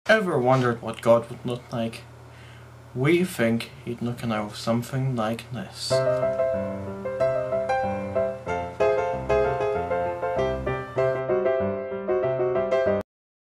Ever wondered what God would look like? We think he'd look kind of something like this.